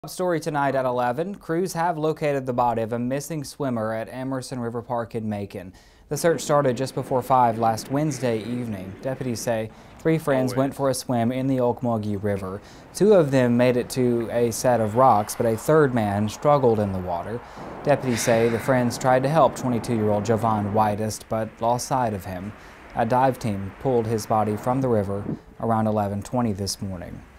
Story tonight at 11. Crews have located the body of a missing swimmer at Amerson River Park in Macon. The search started just before 5 last Wednesday evening. Deputies say 3 friends went for a swim in the Ocmulgee River. 2 of them made it to a set of rocks, but a third man struggled in the water. Deputies say the friends tried to help 22-year-old Javon Whitest, but lost sight of him. A dive team pulled his body from the river around 11:20 this morning.